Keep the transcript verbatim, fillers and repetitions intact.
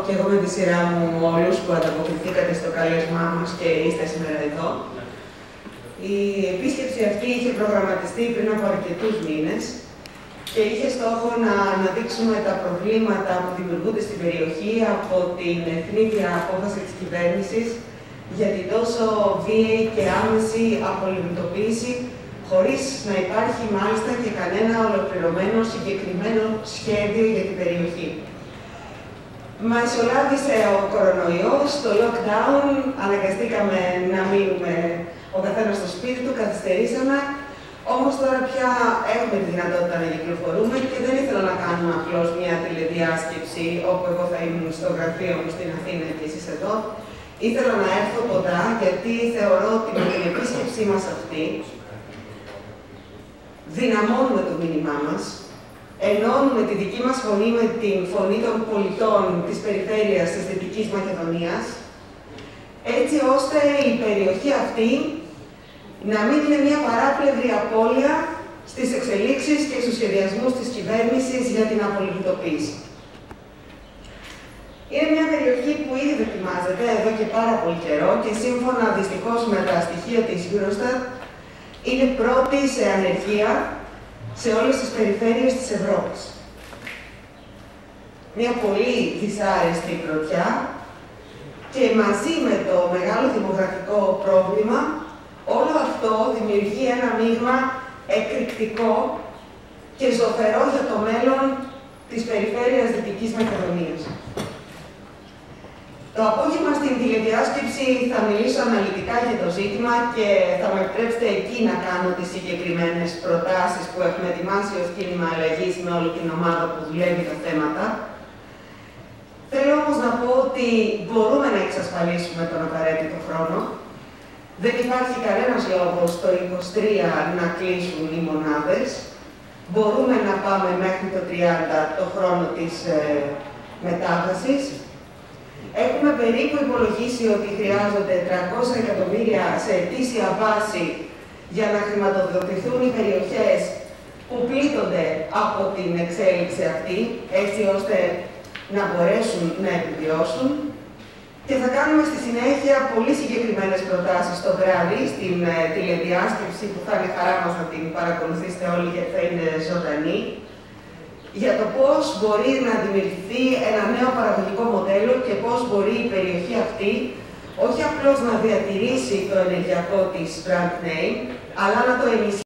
και εγώ με τη σειρά μου όλους που ανταποκριθήκατε στο κάλεσμά μας και είστε σήμερα εδώ. Η επίσκεψη αυτή είχε προγραμματιστεί πριν από αρκετούς μήνες και είχε στόχο να αναδείξουμε τα προβλήματα που δημιουργούνται στην περιοχή από την ευνίδια απόφαση της κυβέρνησης για την τόσο βίαιη και άμεση απολυμνητοποίηση, χωρίς να υπάρχει μάλιστα και κανένα ολοκληρωμένο συγκεκριμένο σχέδιο για την περιοχή. Μεσολάβησε ο κορονοϊός, το lockdown, αναγκαστήκαμε να μείνουμε ο καθένας στο σπίτι του, καθυστερήσαμε. Όμως τώρα πια έχουμε τη δυνατότητα να κυκλοφορούμε και δεν ήθελα να κάνουμε απλώς μια τηλεδιάσκεψη όπου εγώ θα ήμουν στο γραφείο μου στην Αθήνα και εσείς εδώ. Ήθελα να έρθω κοντά γιατί θεωρώ ότι με την επίσκεψή μας αυτή δυναμώνουμε το μήνυμά μας, ενώνουμε τη δική μας φωνή με την φωνή των πολιτών της περιφέρειας της Δυτικής Μακεδονίας, έτσι ώστε η περιοχή αυτή να μην είναι μια παράπλευρη απώλεια στις εξελίξεις και στους σχεδιασμούς της κυβέρνησης για την απολυμνητοποίηση. Είναι μια περιοχή που ήδη δοκιμάζεται εδώ και πάρα πολύ καιρό και σύμφωνα δυστυχώς με τα στοιχεία της Eurostat είναι πρώτη σε ανεργία σε όλες τις περιφέρειες της Ευρώπης. Μια πολύ δυσάρεστη πρωτιά και μαζί με το μεγάλο δημογραφικό πρόβλημα, όλο αυτό δημιουργεί ένα μείγμα εκρηκτικό και ζωφερό για το μέλλον της περιφέρειας Δυτικής Μακεδονίας. Το απόγευμα στην τηλεδιάσκεψη θα μιλήσω αναλυτικά για το ζήτημα και θα με επιτρέψετε εκεί να κάνω τις συγκεκριμένες προτάσεις που έχουμε ετοιμάσει ως κίνημα αλλαγής με όλη την ομάδα που δουλεύει τα θέματα. Θέλω όμως να πω ότι μπορούμε να εξασφαλίσουμε τον απαραίτητο χρόνο. Δεν υπάρχει κανένας λόγος το είκοσι τρία να κλείσουν οι μονάδες. Μπορούμε να πάμε μέχρι το τριάντα το χρόνο της ε, μετάβασης. Έχουμε περίπου υπολογίσει ότι χρειάζονται τριακόσια εκατομμύρια σε ετήσια βάση για να χρηματοδοτηθούν οι περιοχές που πλήττονται από την εξέλιξη αυτή, έτσι ώστε να μπορέσουν να επιβιώσουν. Και θα κάνουμε στη συνέχεια πολύ συγκεκριμένες προτάσεις το βράδυ στην ε, τηλεδιάσκεψη που θα είναι χαρά μας να την παρακολουθήσετε όλοι γιατί θα είναι ζωντανή, για το πώς μπορεί να δημιουργηθεί ένα νέο παραγωγικό μοντέλο και πώς μπορεί η περιοχή αυτή όχι απλώς να διατηρήσει το ενεργειακό της brand name, αλλά να το ενισχύσει.